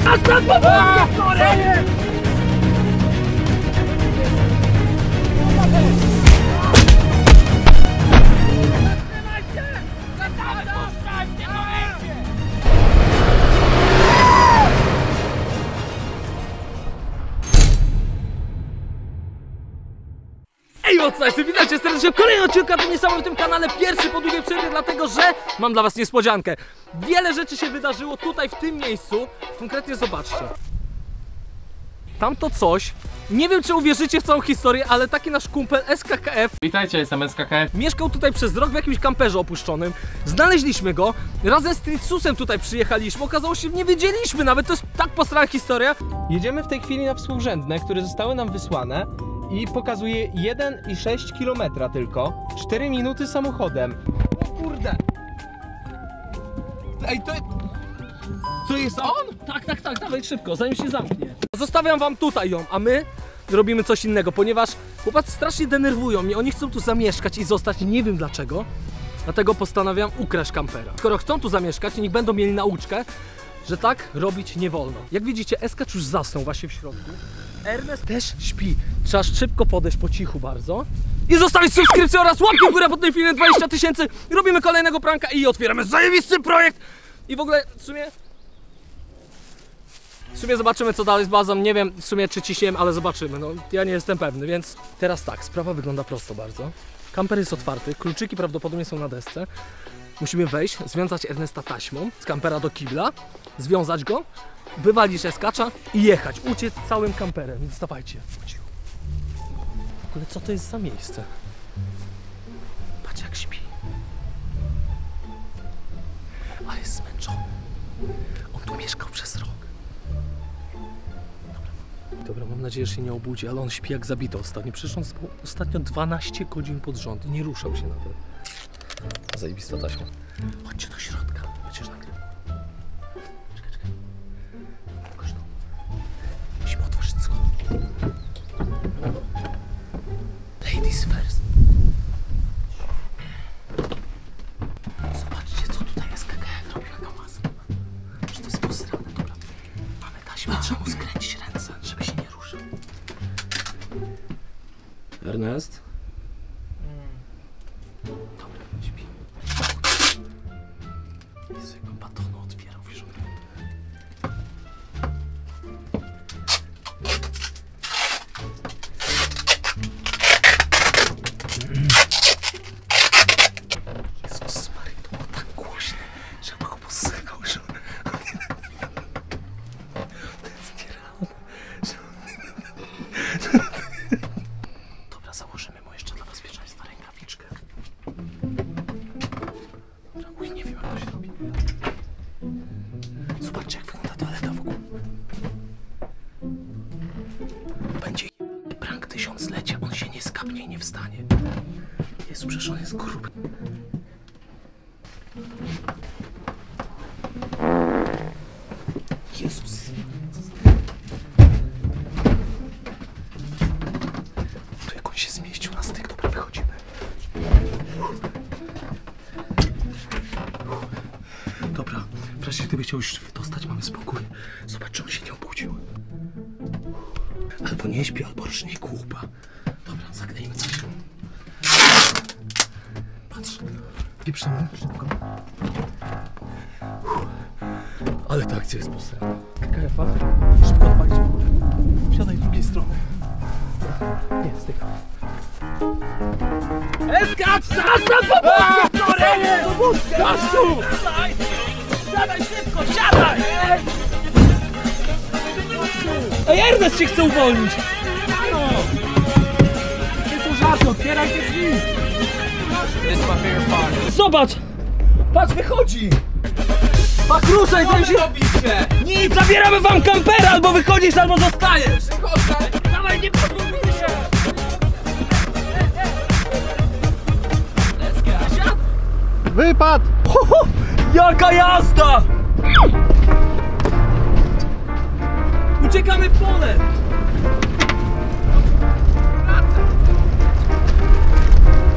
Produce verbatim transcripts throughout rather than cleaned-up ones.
Zostaw pomogę, sorry! Ej, mocno, witajcie serdecznie w kolejnym odcinku na tym niesamowitym kanale, pierwszy po długiej przerwie, dlatego że mam dla was niespodziankę. Wiele rzeczy się wydarzyło tutaj, w tym miejscu, konkretnie zobaczcie. Tamto coś, nie wiem czy uwierzycie w całą historię, ale taki nasz kumpel S K K F. Witajcie, jestem S K K F. Mieszkał tutaj przez rok w jakimś kamperze opuszczonym. Znaleźliśmy go, razem z Tritsusem tutaj przyjechaliśmy, okazało się, nie wiedzieliśmy nawet, to jest tak posrana historia. Jedziemy w tej chwili na współrzędne, które zostały nam wysłane i pokazuje jeden i sześć kilometra tylko, cztery minuty samochodem. O kurde! Ej, to... To jest on? Tak, tak, tak, dawaj szybko, zanim się zamknie. Zostawiam wam tutaj ją, a my robimy coś innego, ponieważ chłopacy strasznie denerwują mnie, oni chcą tu zamieszkać i zostać, nie wiem dlaczego. Dlatego postanawiam ukraść kampera. Skoro chcą tu zamieszkać, niech będą mieli nauczkę, że tak robić nie wolno. Jak widzicie, Eskacz już zasnął właśnie w środku. Ernest też śpi. Trzeba szybko podejść po cichu bardzo i zostawić subskrypcję oraz łapkę w górę pod tym filmem, dwadzieścia tysięcy. Robimy kolejnego pranka i otwieramy zajebisty projekt. I w ogóle w sumie W sumie zobaczymy co dalej z bazą, nie wiem w sumie czy ciśniemy, ale zobaczymy, no ja nie jestem pewny, więc teraz tak, sprawa wygląda prosto bardzo. Kamper jest otwarty, kluczyki prawdopodobnie są na desce. Musimy wejść, związać Ernesta taśmą z kampera do kibla, związać go, wywalić Eskacza i jechać, uciec całym kamperem, więc dawajcie. W ogóle co to jest za miejsce? Patrz jak śpi. A jest zmęczony. On tu mieszkał przez rok. Dobra, mam nadzieję, że się nie obudzi, ale on śpi jak zabity ostatnio. Przecież on spał ostatnio dwanaście godzin pod rząd i nie ruszał się nawet. Zajebista taśma. Chodźcie do środka, przecież nagrywa. Czekaj, czekaj. Pokaż to. Musimy otworzyć schody. Ladies first. Zobaczcie, co tutaj S K K F robi na kamazę. Że to jest posrane, dobra. Mamy taśmę, trzeba mu skręcić ręce, żeby się nie ruszył. Ernest? Dobra, śpi. Jezu, jak on batonu otwierał, wiesz, on... Jezus Maria, to było tak głośne, że chyba go posychał, że... To jest nierealne, że... Dobra, założymy mu jeszcze dla bezpieczeństwa rękawiczkę. Dobra, uj, nie wiem jak to się robi. Zobaczcie jak wygląda toaleta wokół. Będzie prank tysiąclecia, on się nie skapnie i nie wstanie. Jezu, przecież on jest gruby. Jezus. Tu jak on się zmieścił na styk, dobra, wychodzimy. Dobra, w razie gdyby chciał już wydostać, mamy spokój. Zobacz, czy on się nie obudził. Albo nie śpi, albo rżnie głupa. Dobra, zaklejmy coś. Patrz. Pieprzymy szybko. Ale ta akcja jest posrana. K K F-a. Szybko odpalić w górę. Wsiadaj z drugiej strony. Nie, styka. Eskacz! Zastaw pobudkę! Sorry! Pobudkę! Masz tu! Siadaj! Siadaj szybko! Siadaj! Ej, Ernest się chce uwolnić! Halo! Nie są żarty, otwieraj te drzwi! Zobacz! Patrz, wychodzi! Pak, ruszaj, zanim się... robicie? Nic, zabieramy wam kampera! Albo wychodzisz, albo zostajesz! Wychodzę! Dawaj, nie podróbmy się! Wypad! Ho, ho, jaka jazda! Uciekamy w pole!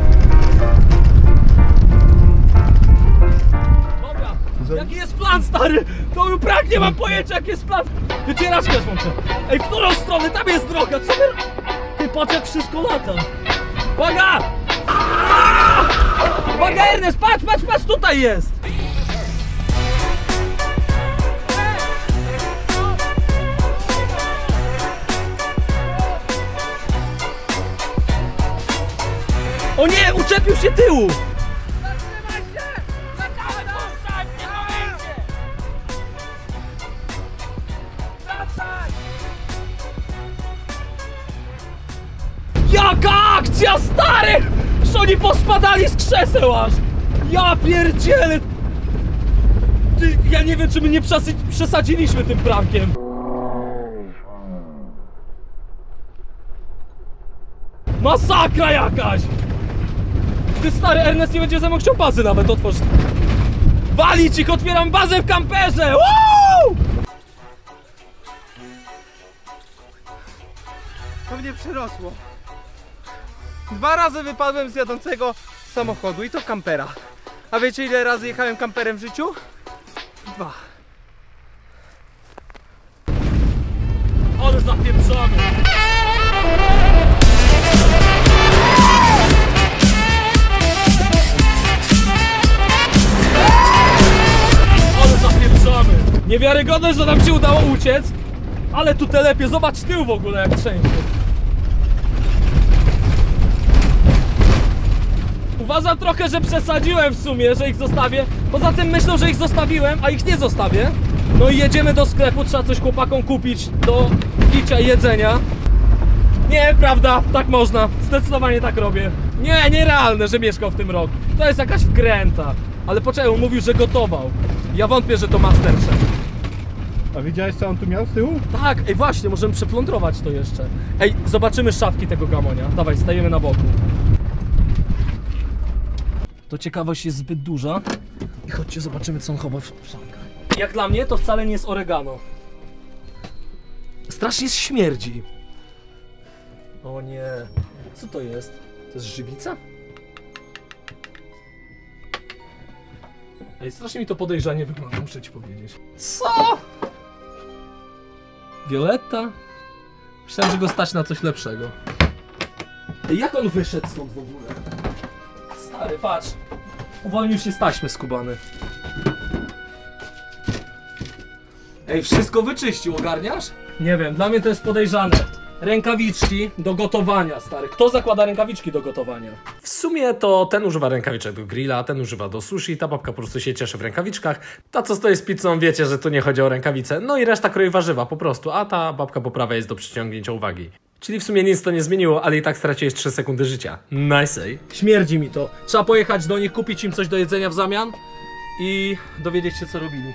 Dobra, jaki jest plan, stary? stary! To był prank, nie mam pojęcia jaki jest plan! Wycieraczkę włączę! Ej, w którą stronę? Tam jest droga, co wy... Ty patrz jak wszystko lata! Uwaga! Aaaa! Uwaga Ernest, patrz, patrz, patrz, tutaj jest! O nie, uczepił się tyłu! Zatrzymaj się! Zaczynamy puszczać! Nie powiecie! Wracaj! Jaka akcja, stary! Że oni pospadali z krzeseł aż! Ja pierdzielę! Ty, ja nie wiem, czy my nie przesadziliśmy tym prankiem. Masakra jakaś! Ty stary, Ernest nie będzie ze mną chciał bazy nawet otworzyć. Walić ich, otwieram bazę w kamperze! Woo! To mnie przerosło. Dwa razy wypadłem z jadącego samochodu i to kampera. A wiecie ile razy jechałem kamperem w życiu? Dwa. Ale zapieprzamy! Ale zapieprzamy! Niewiarygodne, że nam się udało uciec, ale tu telepie, zobacz tył w ogóle jak trzęsie. Uważam trochę, że przesadziłem w sumie, że ich zostawię. Poza tym myślą, że ich zostawiłem, a ich nie zostawię. No i jedziemy do sklepu, trzeba coś chłopakom kupić do picia i jedzenia. Nie, prawda, tak można. Zdecydowanie tak robię. Nie, nierealne, że mieszkał w tym roku. To jest jakaś wkręta. Ale poczekaj, on mówił, że gotował. Ja wątpię, że to Masterchef. A widziałeś co on tu miał z tyłu? Tak, ej właśnie, możemy przeplądrować to jeszcze. Ej, zobaczymy szafki tego gamonia. Dawaj, stajemy na boku. To ciekawość jest zbyt duża. I chodźcie, zobaczymy co on chowa w szafkach. Jak dla mnie to wcale nie jest oregano. Strasznie śmierdzi. O nie. Co to jest? To jest żywica? Ej, strasznie mi to podejrzanie wygląda, muszę ci powiedzieć. Co? Violetta? Myślałem, że go stać na coś lepszego. Ej, jak on wyszedł stąd w ogóle? Stary, patrz. Uwolnił się z taśmy skubany. Ej, wszystko wyczyścił, ogarniasz? Nie wiem, dla mnie to jest podejrzane. Rękawiczki do gotowania, stary. Kto zakłada rękawiczki do gotowania? W sumie to ten używa rękawiczek do grilla, ten używa do sushi, ta babka po prostu się cieszy w rękawiczkach. Ta co stoi z pizzą, wiecie, że tu nie chodzi o rękawice. No i reszta kroi warzywa po prostu, a ta babka po prawej jest do przyciągnięcia uwagi. Czyli w sumie nic to nie zmieniło, ale i tak straciłeś trzy sekundy życia. Nice. Śmierdzi mi to. Trzeba pojechać do nich, kupić im coś do jedzenia w zamian i dowiedzieć się co robili.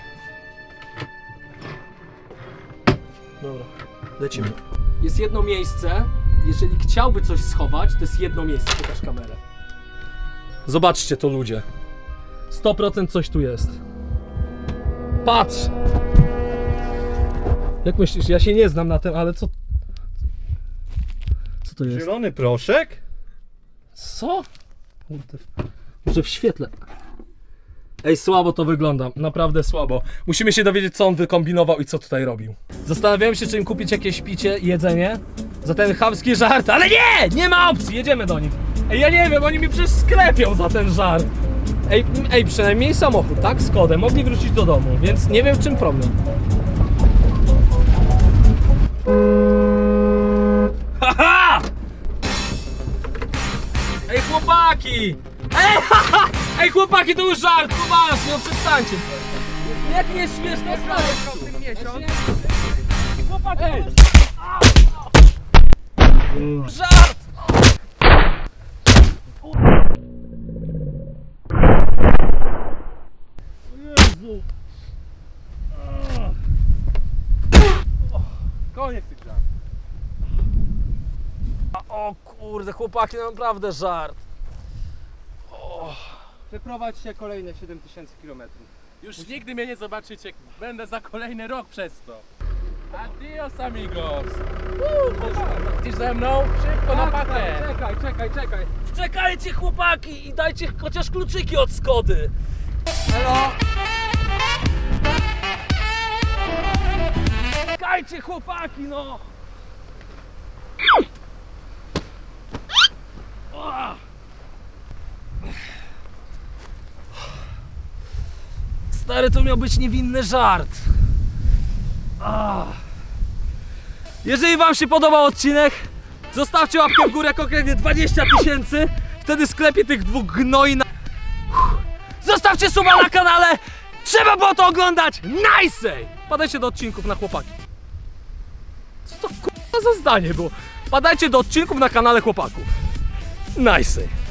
Dobra, lecimy. Jest jedno miejsce, jeżeli chciałby coś schować, to jest jedno miejsce, pokaż kamerę. Zobaczcie to ludzie. sto procent coś tu jest. Patrz! Jak myślisz, ja się nie znam na tym, ale co... Co to jest? Zielony proszek? Co? Kurde, może w świetle. Ej, słabo to wygląda, naprawdę słabo. Musimy się dowiedzieć, co on wykombinował i co tutaj robił. Zastanawiałem się, czy im kupić jakieś picie i jedzenie za ten chamski żart, ale nie! Nie ma opcji, jedziemy do nich. Ej, ja nie wiem, oni mi przecież sklepią za ten żart. Ej, ej, przynajmniej samochód, tak? Z kodem, mogli wrócić do domu, więc nie wiem w czym problem. Haha! Ej, chłopaki! Ej, haha! Ej, chłopaki, to już żart, poważnie, no przestańcie. Jak nie jest śmieszne, stary. Chłopaki, ej! Żart! Jezu! Koniec tych żart. O kurde, chłopaki, naprawdę żart. Przeprowadź się kolejne siedem tysięcy kilometrów. Już nigdy mnie nie zobaczycie, będę za kolejny rok przez to. Adios amigos! Idziesz ze mną? Szybko na pakę! Czekaj, czekaj, czekaj. Czekajcie chłopaki i dajcie chociaż kluczyki od Skody. Hello! Dawajcie chłopaki, no! Stary, to miał być niewinny żart. Jeżeli wam się podobał odcinek, zostawcie łapkę w górę, konkretnie dwadzieścia tysięcy. Wtedy sklepię tych dwóch gnoi na... Zostawcie suba na kanale! Trzeba było to oglądać! Najsej! Padajcie do odcinków na chłopaki. Co to k***a za zdanie było? Padajcie do odcinków na kanale chłopaków. Najsej!